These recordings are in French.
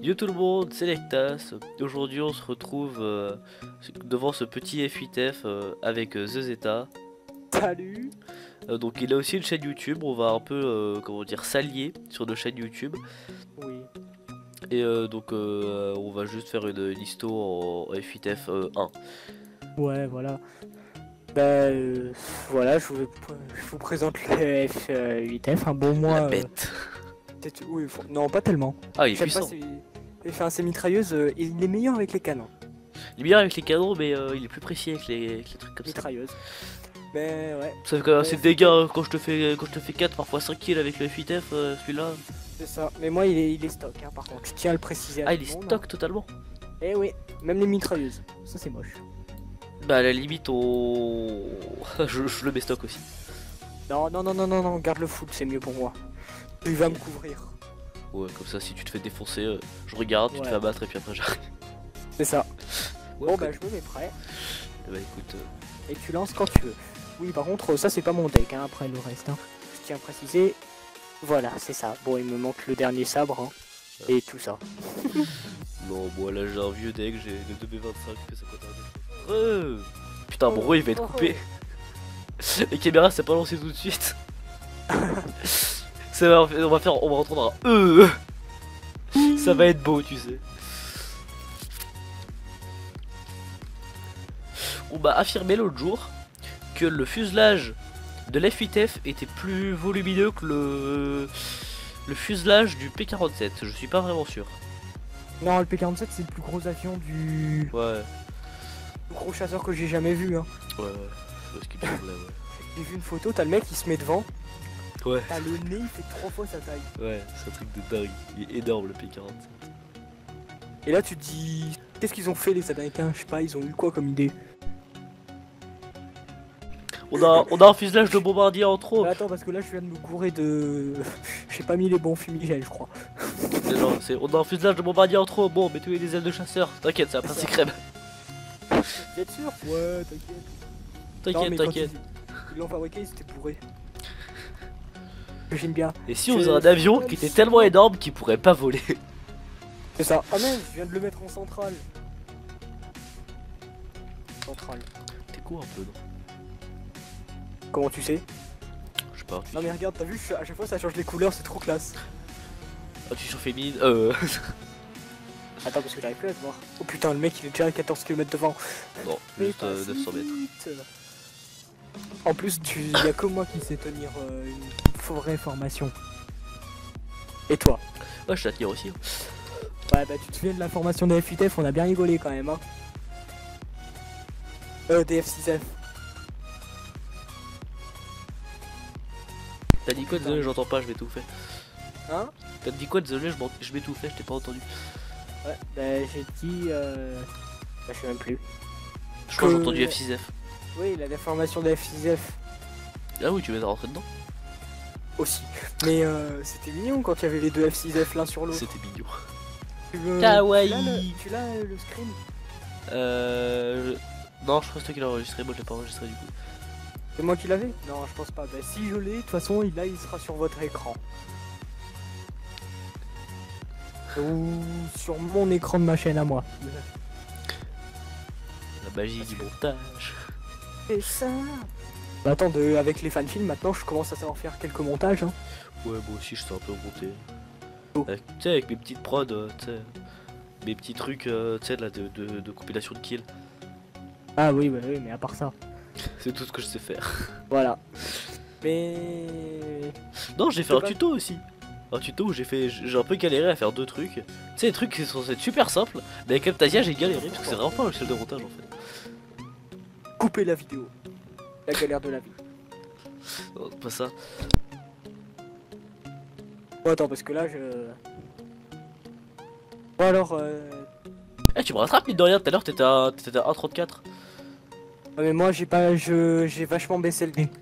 Yo tout le monde, c'est Lectas. Aujourd'hui on se retrouve devant ce petit F8F avec The Zeta. Salut. Donc il a aussi une chaîne YouTube, on va un peu comment dire s'allier sur nos chaînes YouTube. Oui. Et on va juste faire une histo en F8F 1. Ouais, voilà. Bah, voilà, je vous présente le F8F. Un bon La mois. bête. Oui, non, pas tellement. Ah il est J'aime pas puissant. ses mitrailleuses. Il est meilleur avec les canons. Il est bien avec les canons mais il est plus précis avec les trucs comme ça. Mitrailleuses. Mais ouais, Ça fait quand même assez de c'est dégâts hein, quand je te fais 4 parfois 5 kills avec le F8F celui-là. c'est ça. Mais moi, il est stock, hein, par contre. Je tiens à le préciser à Ah tout il est le monde, stock totalement. Eh oui, même les mitrailleuses. Ça, c'est moche. Bah à la limite on... je le mets stock aussi. Non, non, non, non, non, non, garde le full, c'est mieux pour moi. Il va me couvrir. Ouais comme ça si tu te fais défoncer je regarde, tu te Ouais. fais abattre et puis après j'arrive. C'est ça. Ouais, Bon, ok. bah, je me mets prêt. Bah écoute Et tu lances quand tu veux. Oui, par contre, ça c'est pas mon deck, hein, après le reste. Hein. Je tiens à préciser. Voilà, c'est ça. Bon, il me manque le dernier sabre. Hein, et tout ça. non moi là j'ai un vieux deck, j'ai le 2B25 que ça coûte un putain mon roi il va être coupé. Les caméras c'est pas lancé tout de suite. On va entendre un ça va être beau tu sais. On m'a affirmé l'autre jour que le fuselage de l'F8F était plus volumineux que le fuselage du P47. Je suis pas vraiment sûr. Non, le P-47 c'est le plus gros avion du Ouais, plus gros chasseur que j'ai jamais vu. Hein. ouais. C'est ce qui me semblait, J'ai vu une photo, t'as le mec qui se met devant. ouais. T'as le nez, il fait 3 fois sa taille. Ouais, c'est un truc de dingue. Il est énorme le P47. Et là, tu te dis. Qu'est-ce qu'ils ont fait les Américains? Je sais pas, ils ont eu quoi comme idée? On a un fuselage de bombardier en trop. Bah, attends, parce que là, je viens de me gourer de. J'ai pas mis les bons fumigènes, je crois. On a un fuselage de bombardier en trop. Bon, mettez des ailes de chasseur. T'inquiète, ça va passer crème. T'es sûr? Ouais, t'inquiète. T'inquiète. Ils l'ont fabriqué, ils étaient bourrés. J'aime bien. Et si on faisait un avion qui était tellement énorme qu'il pourrait pas voler? C'est ça. Ah non, je viens de le mettre en centrale. Centrale. T'es con un peu, non? Comment tu sais? Je sais pas. Non mais regarde, t'as vu, à chaque fois ça change les couleurs, c'est trop classe. Ah, tu surfémines. Attends, parce que j'arrive plus à te voir. Oh putain, le mec il est déjà à 14 km devant. Non, Mais juste pas si 900 mètres. vite. En plus, y a que moi qui sais tenir une vraie formation. Et toi? Ouais, je suis à tenir aussi. Ouais, bah tu te souviens de la formation des F8F, on a bien rigolé quand même, hein. Des F6F. T'as dit quoi? Désolé, j'entends pas, je m'étouffais. Hein? T'as dit quoi? Désolé, je m'étouffais, je t'ai pas entendu. Ouais, bah j'ai dit Bah je sais même plus. Je crois que j'ai entendu F6F. Oui, la formation des F6F Ah oui, tu vas rentrer dedans? aussi. Mais c'était mignon quand il y avait les deux F6F l'un sur l'autre. C'était mignon. Kawaii. Tu l'as le screen? Non, je crois que c'est toi qui l'as enregistré, moi je l'ai pas enregistré du coup. C'est moi qui l'avais? Non, je pense pas. Bah si je l'ai, de toute façon, il sera sur votre écran. Ou sur mon écran de ma chaîne à moi. La magie du montage. Et ça. Bah attends, avec les fanfilms, maintenant je commence à savoir faire quelques montages. Hein. Ouais, moi aussi je sais un peu monter. Oh. Tu sais, avec mes petites prods, tu sais. Mes petits trucs, tu sais, là, de compilation de kills. Ah oui, bah oui, mais à part ça. C'est tout ce que je sais faire. Voilà. Mais. Non, j'ai fait C'est un pas- tuto aussi. Un tuto où j'ai un peu galéré à faire deux trucs. Tu sais, des trucs qui sont censés être super simples, mais avec Camtasia j'ai galéré parce que c'est vraiment pas un logiciel de montage en fait. Couper la vidéo. La galère de la vie. Non, c'est pas ça. Bon, attends, parce que là je. Bon alors, Eh, tu me rattrapes, mine de rien, tout à l'heure t'étais à 1,34. ouais, mais moi j'ai pas. J'ai vachement baissé le nez.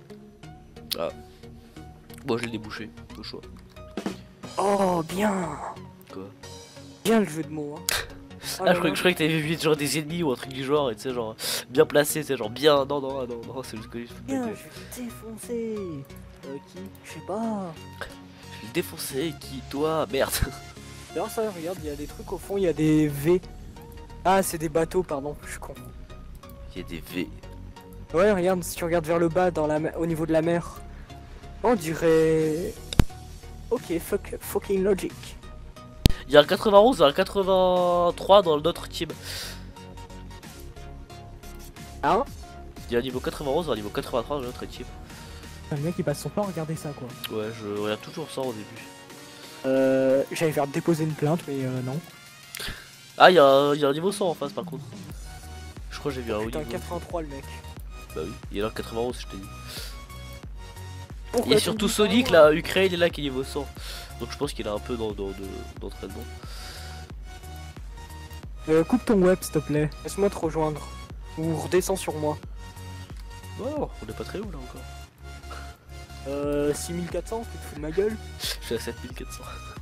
Moi je l'ai débouché, au choix. Oh, bien. Quoi? Bien le jeu de mots. Hein. Oh Ah, là je croyais là. que t'avais vu genre des ennemis ou un truc du genre, et tu sais, genre bien placé, tu sais, genre bien. Non, non, non, non, c'est juste que je Bien, vais je vais défoncer. Qui? Je sais pas. défoncer qui? Toi? Merde. D'ailleurs ça, regarde, il y a des trucs au fond, il y a des V. Ah, c'est des bateaux, pardon, je suis con. Il y a des V. Ouais, regarde, si tu regardes vers le bas, au niveau de la mer, on dirait... Ok, fucking logic. Il y a un 91 et un 83 dans notre team. Hein? Il y a un niveau 91 et un niveau 83 dans notre équipe. Le mec il passe son temps à regarder ça quoi. Ouais, je regarde toujours ça au début. J'allais faire déposer une plainte, mais non. Ah, il y a un niveau 100 en face par contre. Je crois que j'ai vu un haut Putain, niveau. 83 le mec. Bah oui, il y a un 91, je t'ai dit. Pourquoi Il y a tu surtout me dis ça, Sonic moi là, Ukraine est là qui est niveau 100. Donc je pense qu'il a un peu d'entraînement. Coupe ton web s'il te plaît. Laisse-moi te rejoindre. Ou redescends sur moi. Non, on est pas très haut là encore. 6400, tu te fous de ma gueule? Je suis à 7400.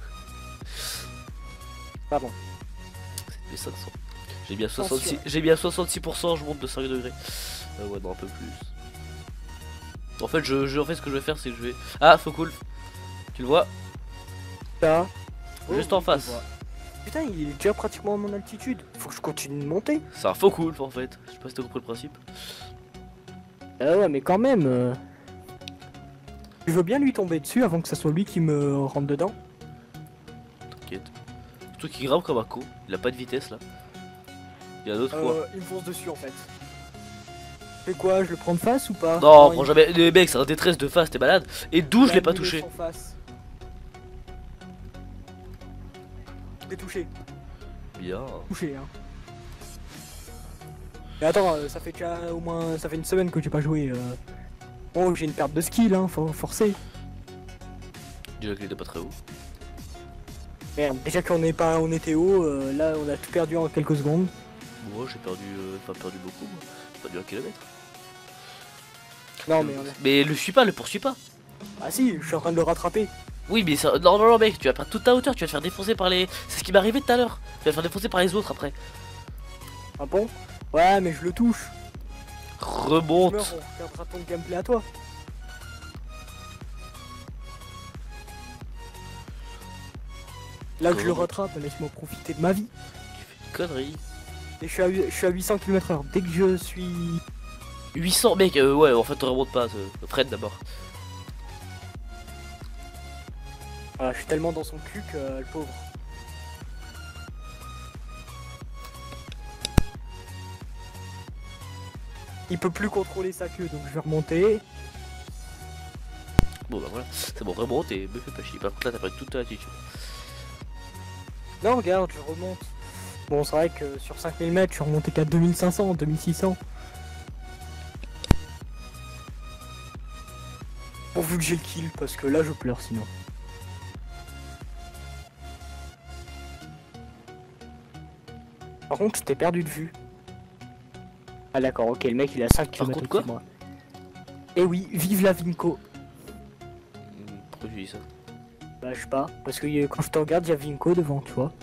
Pardon. 7500. J'ai bien Attention. 66%, j'ai bien 66%, je monte de 5 degrés. Ouais, non, un peu plus. En fait, en fait, ce que je vais faire, c'est que je vais. Ah, faut cool. Tu le vois? Là. Juste en oui, je face. le vois. Putain, il est déjà pratiquement à mon altitude. Faut que je continue de monter. C'est un faux cool en fait. Je sais pas si t'as compris le principe. Ah ouais, mais quand même. Je veux bien lui tomber dessus avant que ça soit lui qui me rentre dedans. T'inquiète. Surtout qu'il grimpe comme un con. Il a pas de vitesse là. Il y a d'autres fois. Il me fonce dessus en fait. Fais quoi? Je le prends de face ou pas? Non, il- prends jamais. Les mecs, c'est un détresse de face, t'es malade. Et d'où je l'ai pas il me touché. laisse en face. Je l'ai touché. Bien. Touché, hein. Mais attends, ça fait déjà au moins. Ça fait une semaine que j'ai pas joué. Oh, j'ai une perte de skill, hein, faut forcer. Déjà qu'il était pas très haut. Merde, déjà qu'on on était haut, là on a tout perdu en quelques secondes. Moi, j'ai perdu. Pas perdu beaucoup, moi. J'ai perdu 1 kilomètre. Non, mais Mais le suis pas, le poursuis pas. Ah si, je suis en train de le rattraper. Oui, mais ça. Non, non, non, mec, tu vas perdre toute ta hauteur. Tu vas te faire défoncer par les. C'est ce qui m'est arrivé tout à l'heure. Tu vas te faire défoncer par les autres après. Ah bon? Ouais, mais je le touche. Je Remonte. meurs, on regardera ton gameplay à toi. Là que je le rattrape, laisse-moi profiter de ma vie. Tu fais une connerie. Et je suis à 800 km/h. Dès que je suis... 800, mec, ouais, en fait, on remonte pas. Freine d'abord. Ah, je suis tellement dans son cul que le pauvre. Il peut plus contrôler sa queue, donc je vais remonter. Bon, bah voilà. C'est bon, remonte et me fais pas chier. Par contre, là, t'as perdu toute ta attitude. Non, regarde, je remonte. Bon, c'est vrai que sur 5000 mètres, je suis remonté qu'à 2500, 2600. Pourvu que j'ai le kill, parce que là, je pleure sinon. Par contre, je t'ai perdu de vue. Ah d'accord, ok, le mec il a 5 Par km contre, quoi? au-dessus de moi. Eh oui, vive la Vinco. Pourquoi tu dis ça? Bah je sais pas, parce que quand je te regarde, il y a Vinco devant, tu vois.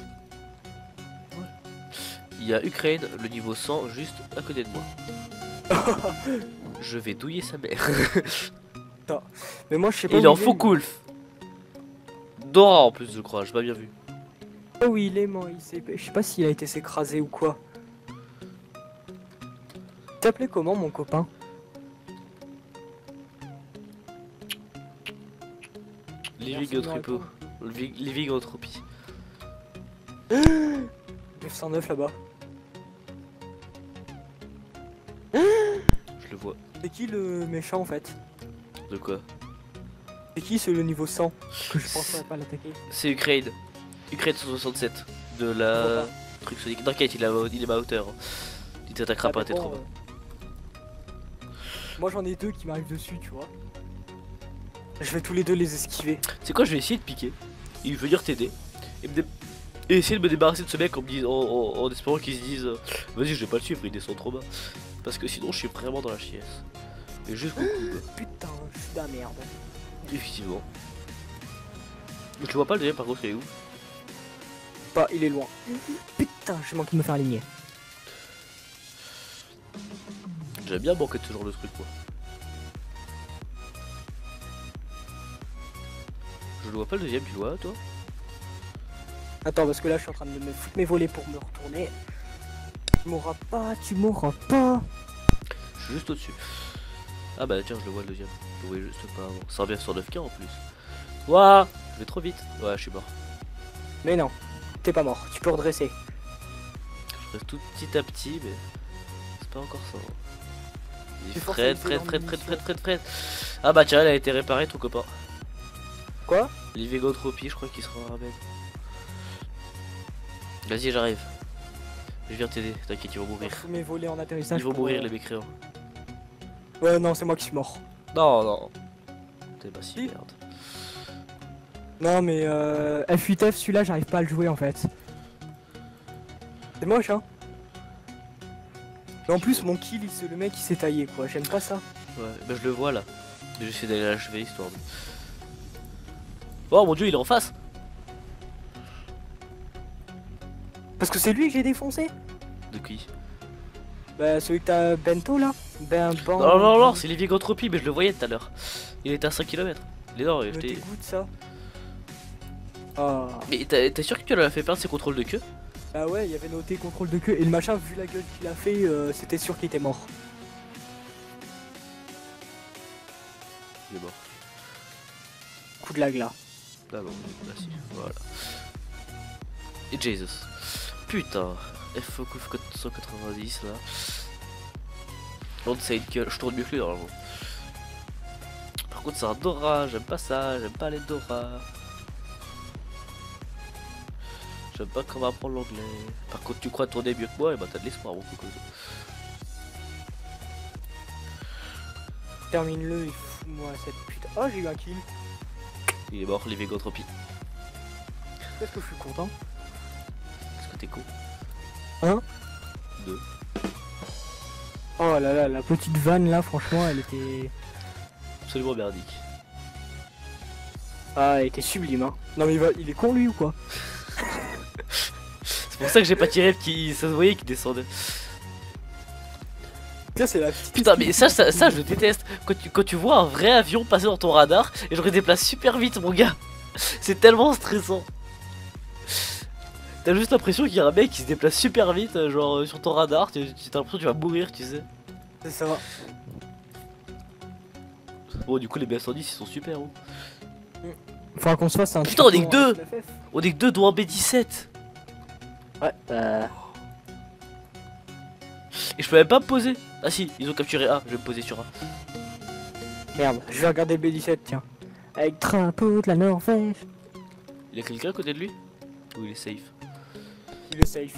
Il y a Ukraine, le niveau 100, juste à côté de moi. Je vais douiller sa mère. Mais moi je sais pas. Il est où en faux cool. Dora en plus, je crois, j'ai pas bien vu. Oh oui, il est mort, je sais pas s'il a été s'écraser ou quoi. T'appelais comment mon copain? Living Entrepôt. Living Entropie. 909 là-bas. Je le vois. C'est qui le méchant en fait? De quoi? C'est qui c'est le niveau 100 que je pensais pas l'attaquer? C'est Ukraine. Ukraine 167. De Je vois la. pas. Truc Sonic. T'inquiète, il est ma hauteur. Il t'attaquera Ah, pas, t'es bon, trop bas. Moi j'en ai deux qui m'arrivent dessus, tu vois. Je vais tous les deux les esquiver. C'est quoi, je vais essayer de piquer. Il veut venir t'aider. Et essayer de me débarrasser de ce mec en espérant qu'ils se disent vas-y, je vais pas le suivre, il descend trop bas. Parce que sinon, je suis vraiment dans la chiesse. Et juste Putain, je suis de la merde. effectivement. Je le vois pas le deuxième par contre, il est où? Bah, il est loin. Putain, j'ai manqué de me faire aligner. J'aime bien manquer de ce genre de truc, moi. Je le vois pas le deuxième, tu le vois toi? Attends, parce que là, je suis en train de me foutre mes volets pour me retourner. Tu m'auras pas, tu m'auras pas. Je suis juste au-dessus. Ah bah tiens, je le vois le deuxième. Je le voyais juste pas avant. Ça revient sur 9K en plus. Ouah, je vais trop vite. Ouais, je suis mort. Mais non, t'es pas mort, tu peux redresser. Je reste tout petit à petit, mais c'est pas encore ça. Vas-y, C'est Fred, forcément Fred, une Fred, Fred, mission. Fred, Fred, Fred. Ah bah tiens, elle a été réparée, ton copain. Quoi? L'Ivégotropie, je crois qu'il sera ramène. Vas-y, j'arrive. Je viens t'aider, t'inquiète, ils vont Je mourir. fous mes volets en atterrissage. Ils vont pour, mourir, les mécréants. Ouais, non, c'est moi qui suis mort. Non, non. T'es pas si merde. Non, mais F8F, celui-là, j'arrive pas à le jouer en fait. C'est moche, hein. Mais en plus, mon kill, c'est le mec qui s'est taillé, quoi. J'aime pas ça. Ouais, bah je le vois là. Mais j'essaie d'aller l'achever histoire de. Oh mon dieu, il est en face! Parce que c'est lui que j'ai défoncé. De qui? Bah, celui que t'as Bento là. Ben, bon. Non, non, non, c'est l'Ivégotropie, mais je le voyais tout à l'heure. Il était à 5 km. Il est là, Me je t'ai. dégoûte ça. Ah. Mais t'es sûr que tu lui as fait perdre ses contrôles de queue? Bah ouais, il y avait noté contrôle de queue. Et le machin, vu la gueule qu'il a fait, c'était sûr qu'il était mort. Il est mort. Coup de lag là. Ah non, là si, voilà. Et Jesus. Putain, F 190 là. L'onside kill, je tourne mieux que lui normalement. Par contre c'est un Dora, j'aime pas ça, j'aime pas les Dora. J'aime pas comment apprendre l'anglais. Par contre tu crois tourner mieux que moi, et bah t'as de l'espoir mon coco. Termine-le et fous-moi cette putain. Oh, j'ai eu un kill. Il est mort, l'Ivégotropie. Est-ce que je suis content? Est-ce que t'es con? Hein? 2. Oh là là, la petite vanne là, franchement, elle était. Absolument merdique. Ah, elle était sublime, hein. Non, mais il est con lui ou quoi? C'est pour ça que j'ai pas tiré, qui ça se voyait qu'il descendait. Ça, c'est la petite. Putain, mais ça je déteste. Quand tu vois un vrai avion passer dans ton radar et je le déplace super vite, mon gars. C'est tellement stressant. T'as juste l'impression qu'il y a un mec qui se déplace super vite, genre sur ton radar. T'as l'impression que tu vas mourir, tu sais. C'est ça. Bon, du coup, les BS-110 ils sont super. Hein. Faudra qu'on se fasse un. Putain, on est que deux. tuto en FFF. On est que 2 dont un B17. Ouais, Et je peux même pas me poser. Ah si, ils ont capturé A, je vais me poser sur A. Merde, je vais regarder B17, tiens. Avec drapeau de la Norvège. Il y a quelqu'un à côté de lui? Ou il est safe? Il est safe.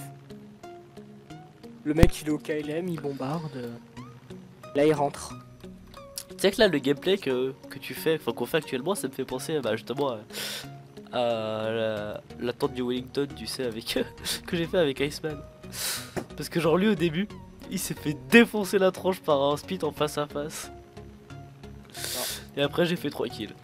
Le mec, il est au KLM, il bombarde. Là, il rentre. Tu sais que là, le gameplay que tu fais, enfin qu'on fait actuellement, ça me fait penser bah, justement à la tente du Wellington, tu sais, avec que j'ai fait avec Iceman. Parce que genre lui au début, il s'est fait défoncer la tronche par un speed en face à face. Et après j'ai fait 3 kills.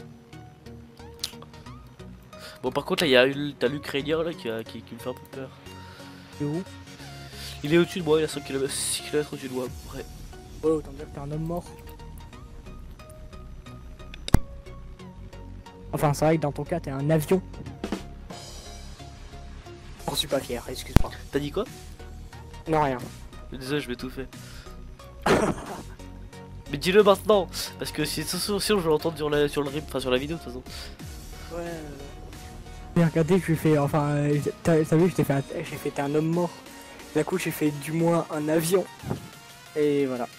Bon par contre là, t'as l'Ukrainien là qui me fait un peu peur. C'est où? Il est au-dessus de moi, il a 5 km, 6 km au-dessus de moi. Ouais. Ouais, autant dire que t'es un homme mort. Enfin, c'est vrai que dans ton cas, t'es un avion. J'en suis pas fier, excuse-moi. T'as dit quoi? Non, rien. Désolé, je vais tout faire. Mais dis-le maintenant, parce que sinon je vais l'entendre sur le rip, enfin sur la vidéo de toute façon. Ouais. Mais regardez, j'ai fait, enfin, t'as vu, j'ai fait t'es un homme mort. D'un coup, j'ai fait du moins un avion. Et voilà.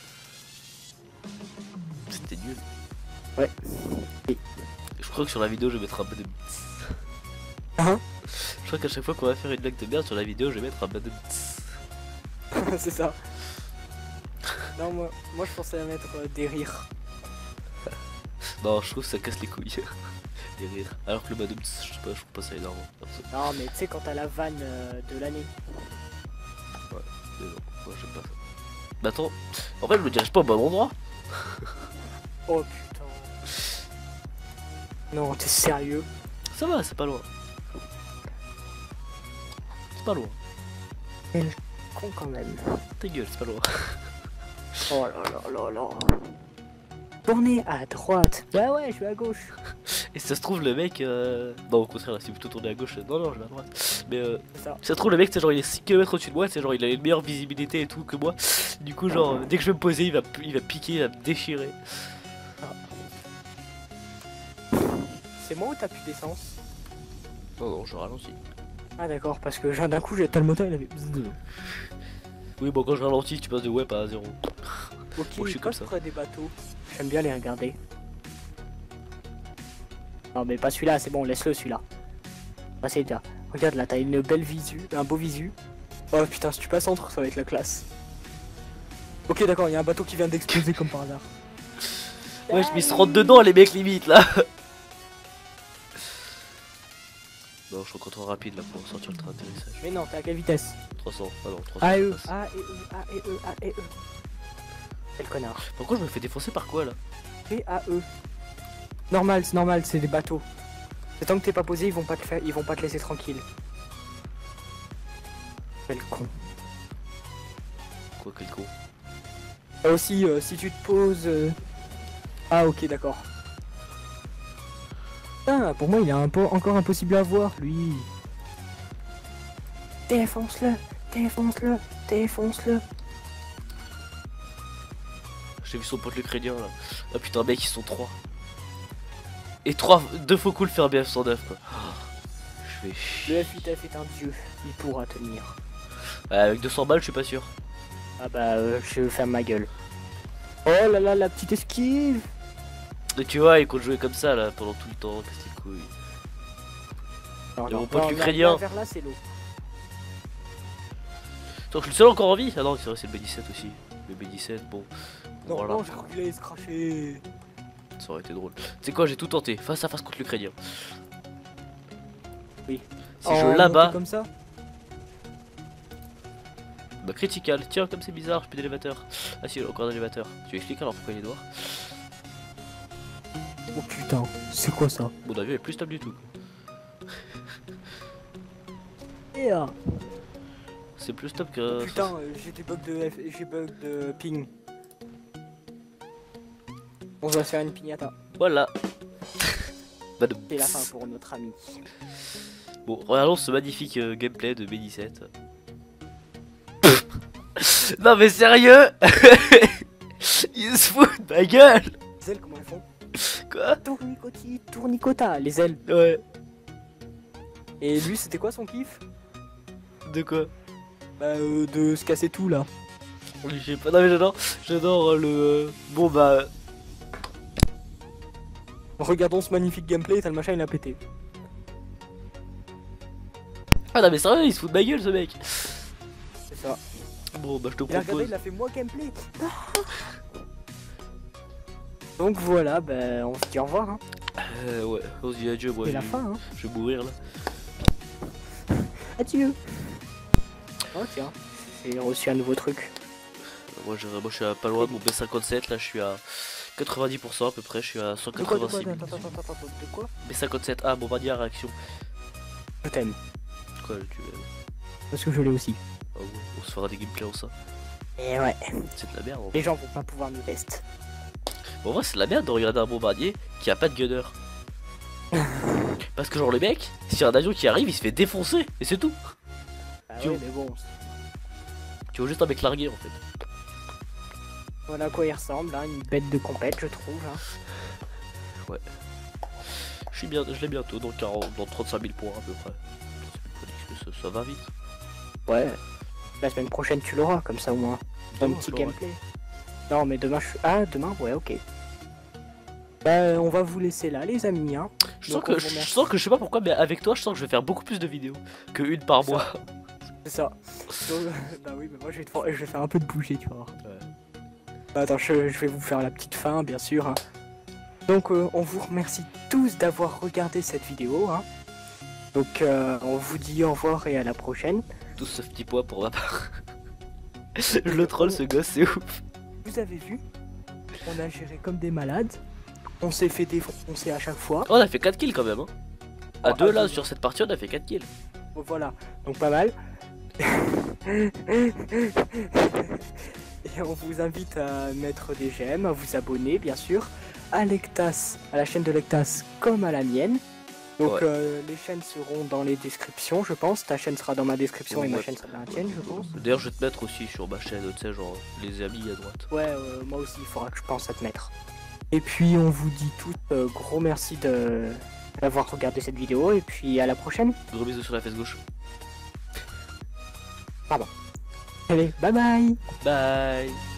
C'était nul. Ouais. Je crois que sur la vidéo je vais mettre un peu de... Hein? Je crois qu'à chaque fois qu'on va faire une blague de merde sur la vidéo je vais mettre un peu de... C'est ça. Non, moi je pensais à mettre des rires. Non, je trouve que ça casse les couilles. Des rires. Alors que le bas de... je sais pas, je trouve pas ça énorme. Perso. Non, mais tu sais, quand t'as la vanne de l'année. Mais non, moi j'aime pas ça. Mais attends, en fait je me dirige pas au bon endroit. Oh putain. Non, t'es sérieux? Ça va, c'est pas loin. C'est pas loin. Con quand même. Ta gueule, c'est pas loin. Oh là là là là. Tournez à droite. Bah ouais, je suis à gauche. Et si ça se trouve, le mec. Non, au contraire, là, si vous plutôt tournez à gauche, non, non, je vais à droite. Mais C'est ça. si ça se trouve, le mec, c'est genre, il est 6 km au-dessus de moi, c'est genre, il a une meilleure visibilité et tout que moi. Du coup, genre, dès que je vais me poser, il va piquer, il va me déchirer. C'est moi ou t'as plus d'essence? Non, non, je ralentis. Ah d'accord, parce que d'un coup j'ai le moteur il avait... Oui, bon, quand je ralentis, tu passes de web à 0. Ok, Moi, je suis quand comme je ça. prends des bateaux, j'aime bien les regarder. Non mais pas celui-là, c'est bon, laisse-le celui-là. Ah c'est bien. Regarde là, t'as une belle visu, un beau visu. Oh putain, si tu passes entre, ça va être la classe. Ok d'accord, il y a un bateau qui vient d'exploser comme par hasard. Ouais, je m'y se rentre dedans, les mecs, limite, là. Non, je suis encore trop rapide, là, pour sortir le train d'atterrissage. Mais non, t'es à quelle vitesse? 300, ah non, 300. A, E, passe. A, E, E, A, E, E, A, E, E. Quel connard. Pourquoi je me fais défoncer par quoi, là? P, A, E. Normal, c'est des bateaux. C'est tant que t'es pas posé, ils vont pas te faire, ils vont pas te laisser tranquille. Quel con. Quoi, quel con? Ah, aussi, si tu te poses... Ah ok, d'accord. Ah, pour moi, il est encore impossible à voir, lui. Défonce-le, défonce-le, défonce-le. J'ai vu son pote l'Ukrainien, là. Ah putain, mec, ils sont 3. Et 2 faux coups le faire BF109, quoi. Je vais chier. Le F8F est un dieu, il pourra tenir. Ouais, avec 200 balles, je suis pas sûr. Ah bah, je ferme ma gueule. Oh là là, la petite esquive. Et tu vois, il compte jouer comme ça, là, pendant tout le temps, casse les couilles. Non, Et mon pote l'Ukrainien. là, vers là, c'est l'eau. Attends, je suis le seul encore en vie? Ah non, c'est vrai, c'est le B17 aussi. Le B17, bon. Non, Voilà. non, j'ai cru qu'il allait se cracher. Ça aurait été drôle. Tu sais quoi, j'ai tout tenté, face à face contre l'Ukrainien. Oui. Si Oh, je monter là-bas, comme ça. bah critical. Tiens, comme c'est bizarre, j'ai plus d'élévateur. Ah si, il y a encore d'élévateur. Tu expliques alors pourquoi il est noir? Oh putain, c'est quoi ça? Mon avion est plus stable du tout. Yeah. C'est plus stable Oh que... putain, j'ai des bugs de j'ai bug de ping. On va se faire une piñata. Voilà. Badum. C'est la fin pour notre ami. Bon, regardons ce magnifique gameplay de B17. Non mais sérieux. Ils se foutent de ma gueule. Les ailes, comment elles font? Quoi? Tournicoti, tournicota, les ailes. Ouais. Et lui, c'était quoi son kiff? De quoi? Bah, de se casser tout là. Je sais pas, non mais j'adore le... Bon bah... Regardons ce magnifique gameplay, t'as le machin, il a pété. Ah non mais sérieux, il se fout de ma gueule ce mec. C'est ça. Bon bah je te Il a regardé, propose... il a fait moi gameplay. Donc voilà, bah, on se dit au revoir. Hein. Ouais, on se dit adieu, moi C'est la fin. Hein. je vais mourir là. Adieu. Oh tiens, j'ai reçu un nouveau truc. Moi je suis à pas loin de mon B57, là je suis à 90% à peu près, je suis à De quoi, 186 000. de quoi? B57, ah bombardier à réaction. Je t'aime. Quoi tu veux? Parce que je l'ai aussi. Ah ouais, on se fera des gameplays en ça. Et ouais, C'est de la merde. En vrai. les gens vont pas pouvoir me test. En vrai c'est de la merde de regarder un bombardier qui a pas de gunner. Parce que genre le mec, s'il y a un avion qui arrive, il se fait défoncer et c'est tout. Ah Tu ouais, vois. mais bon, Tu vois juste un mec largué en fait. voilà à quoi il ressemble, hein, une bête de compète, je trouve. Hein. Je l'ai bientôt dans 35 000 points à peu près. 35 000 points, ça va vite. Ouais, la semaine prochaine tu l'auras, comme ça au moins. Un Demain, petit je l'aurai. gameplay. Non, mais demain je... Ah, demain, ouais, ok. Bah, on va vous laisser là, les amis. Hein. Je Donc, sens, que, on vous je remercie. sens que je sais pas pourquoi, mais avec toi, je sens que je vais faire beaucoup plus de vidéos que une par Ça. mois. C'est ça. Donc, bah oui, mais moi je vais faire un peu de bouger, tu vois. Ouais. Bah, attends, je vais vous faire la petite fin, bien sûr. Hein. Donc, on vous remercie tous d'avoir regardé cette vidéo. Hein. Donc, on vous dit au revoir et à la prochaine. Tout ce petit poids pour ma part. Je le troll, ce gosse, c'est ouf. Vous avez vu, on a géré comme des malades. On s'est fait défoncer à chaque fois. Oh, on a fait 4 kills quand même. Hein. À Oh, deux à là, deux. sur cette partie, on a fait 4 kills. Voilà, donc pas mal. Et on vous invite à mettre des j'aime, à vous abonner bien sûr, à Lectas, à la chaîne de Lectas comme à la mienne. Donc Ouais. les chaînes seront dans les descriptions, je pense. Ta chaîne sera dans ma description et ma Ouais. chaîne sera dans la tienne, je pense. D'ailleurs, je vais te mettre aussi sur ma chaîne, tu sais, genre les amis à droite. Ouais, moi aussi, il faudra que je pense à te mettre. Et puis on vous dit tous gros merci d'avoir regardé cette vidéo et puis à la prochaine. Gros bisous sur la fesse gauche. Allez, bye bye. Bye.